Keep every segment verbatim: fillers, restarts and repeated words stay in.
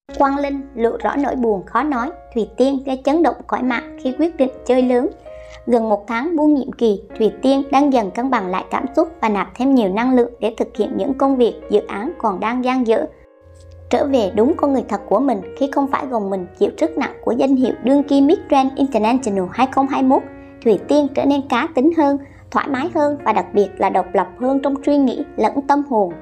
Quang Linh lộ rõ nỗi buồn khó nói, Thùy Tiên gây chấn động cõi mạng khi quyết định chơi lớn. Gần một tháng buông nhiệm kỳ, Thùy Tiên đang dần cân bằng lại cảm xúc và nạp thêm nhiều năng lượng để thực hiện những công việc, dự án còn đang dang dở. Trở về đúng con người thật của mình khi không phải gồng mình chịu sức nặng của danh hiệu đương kim Miss Grand International hai không hai mốt, Thùy Tiên trở nên cá tính hơn, thoải mái hơn và đặc biệt là độc lập hơn trong suy nghĩ lẫn tâm hồn.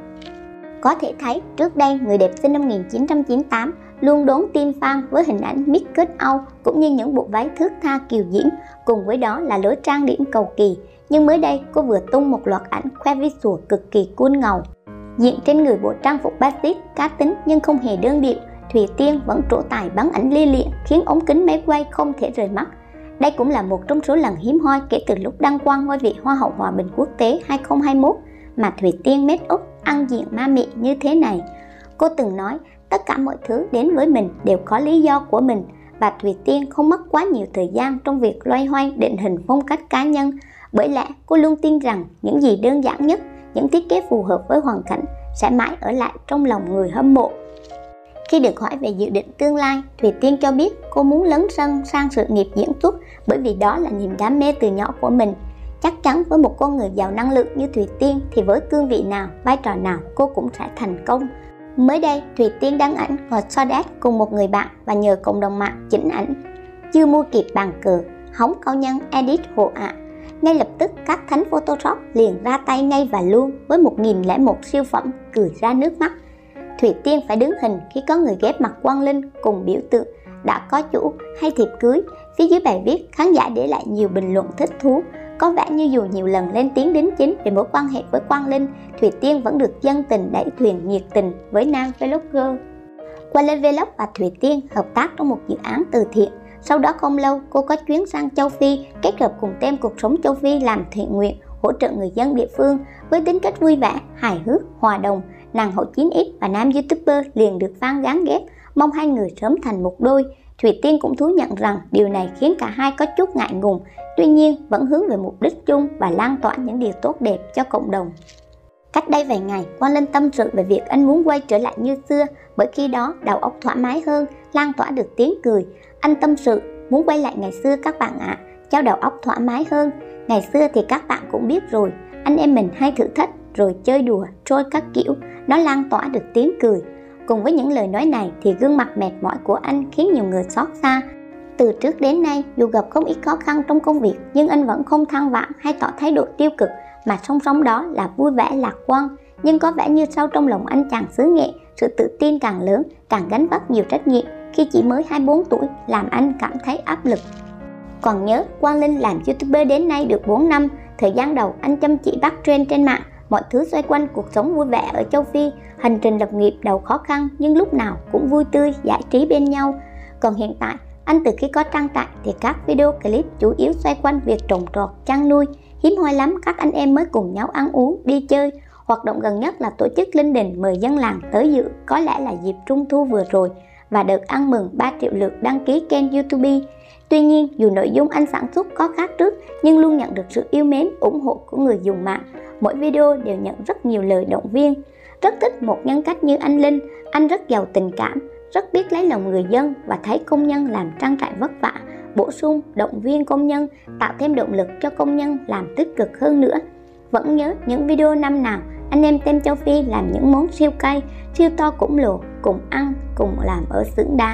Có thể thấy trước đây người đẹp sinh năm một nghìn chín trăm chín mươi tám luôn đón tim fan với hình ảnh Miss Cut Out cũng như những bộ váy thướt tha kiều diễm, cùng với đó là lối trang điểm cầu kỳ. Nhưng mới đây cô vừa tung một loạt ảnh khoe visual cực kỳ cool ngầu. Diện trên người bộ trang phục basic cá tính nhưng không hề đơn điệu, Thùy Tiên vẫn trổ tài bắn ảnh lia lịa khiến ống kính máy quay không thể rời mắt. Đây cũng là một trong số lần hiếm hoi kể từ lúc đăng quang ngôi vị Hoa hậu Hòa bình quốc tế hai không hai mốt mà Thùy Tiên make up ăn diện ma mị như thế này. Cô từng nói tất cả mọi thứ đến với mình đều có lý do của mình, và Thùy Tiên không mất quá nhiều thời gian trong việc loay hoay định hình phong cách cá nhân. Bởi lẽ cô luôn tin rằng những gì đơn giản nhất, những thiết kế phù hợp với hoàn cảnh sẽ mãi ở lại trong lòng người hâm mộ. Khi được hỏi về dự định tương lai, Thùy Tiên cho biết cô muốn lấn sân sang sự nghiệp diễn xuất bởi vì đó là niềm đam mê từ nhỏ của mình. Chắc chắn với một con người giàu năng lượng như Thùy Tiên thì với cương vị nào, vai trò nào cô cũng sẽ thành công. Mới đây, Thùy Tiên đăng ảnh ngồi so đát cùng một người bạn và nhờ cộng đồng mạng chỉnh ảnh. Chưa mua kịp bàn cờ, hóng cao nhân edit hộ ạ. À. Ngay lập tức các thánh Photoshop liền ra tay ngay và luôn với một nghìn lẻ một siêu phẩm cười ra nước mắt. Thùy Tiên phải đứng hình khi có người ghép mặt Quang Linh cùng biểu tượng đã có chủ hay thiệp cưới. Phía dưới bài viết, khán giả để lại nhiều bình luận thích thú. Có vẻ như dù nhiều lần lên tiếng đính chính về mối quan hệ với Quang Linh, Thùy Tiên vẫn được dân tình đẩy thuyền nhiệt tình với nam vlogger. Quang Linh Vlog và Thùy Tiên hợp tác trong một dự án từ thiện. Sau đó không lâu, cô có chuyến sang châu Phi, kết hợp cùng team Cuộc Sống Châu Phi làm thiện nguyện, hỗ trợ người dân địa phương. Với tính cách vui vẻ, hài hước, hòa đồng, nàng hậu chín x và nam YouTuber liền được fan gán ghép, mong hai người sớm thành một đôi. Thùy Tiên cũng thú nhận rằng điều này khiến cả hai có chút ngại ngùng, tuy nhiên vẫn hướng về mục đích chung và lan tỏa những điều tốt đẹp cho cộng đồng. Cách đây vài ngày, Quang Linh tâm sự về việc anh muốn quay trở lại như xưa, bởi khi đó đầu óc thoải mái hơn, lan tỏa được tiếng cười. Anh tâm sự, muốn quay lại ngày xưa các bạn ạ, à, cho đầu óc thoải mái hơn. Ngày xưa thì các bạn cũng biết rồi, anh em mình hay thử thách, rồi chơi đùa, trôi các kiểu, nó lan tỏa được tiếng cười. Cùng với những lời nói này thì gương mặt mệt mỏi của anh khiến nhiều người xót xa. Từ trước đến nay, dù gặp không ít khó khăn trong công việc, nhưng anh vẫn không than vãn hay tỏ thái độ tiêu cực, mà song song đó là vui vẻ lạc quan. Nhưng có vẻ như sâu trong lòng anh chàng xứ nghệ, sự tự tin càng lớn, càng gánh vác nhiều trách nhiệm khi chỉ mới hai mươi bốn tuổi, làm anh cảm thấy áp lực. Còn nhớ, Quang Linh làm YouTuber đến nay được bốn năm, thời gian đầu anh chăm chỉ bắt trend trên mạng, mọi thứ xoay quanh cuộc sống vui vẻ ở châu Phi, hành trình lập nghiệp đầu khó khăn nhưng lúc nào cũng vui tươi, giải trí bên nhau. Còn hiện tại, anh từ khi có trang trại thì các video clip chủ yếu xoay quanh việc trồng trọt, chăn nuôi. Hiếm hoi lắm các anh em mới cùng nhau ăn uống, đi chơi. Hoạt động gần nhất là tổ chức linh đình mời dân làng tới dự, có lẽ là dịp Trung thu vừa rồi, và đợt ăn mừng ba triệu lượt đăng ký kênh YouTube. Tuy nhiên, dù nội dung anh sản xuất có khác trước, nhưng luôn nhận được sự yêu mến, ủng hộ của người dùng mạng. Mỗi video đều nhận rất nhiều lời động viên. Rất thích một nhân cách như anh Linh, anh rất giàu tình cảm, rất biết lấy lòng người dân và thấy công nhân làm trang trại vất vả, bổ sung, động viên công nhân, tạo thêm động lực cho công nhân làm tích cực hơn nữa. Vẫn nhớ những video năm nào anh em team châu Phi làm những món siêu cay, siêu to khổng lồ, cùng ăn, cùng làm ở xưởng đá.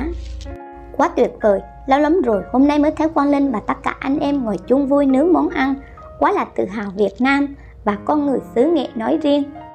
Quá tuyệt vời, lâu lắm rồi hôm nay mới thấy Quang Linh và tất cả anh em ngồi chung vui nướng món ăn. Quá là tự hào Việt Nam và con người xứ nghệ nói riêng.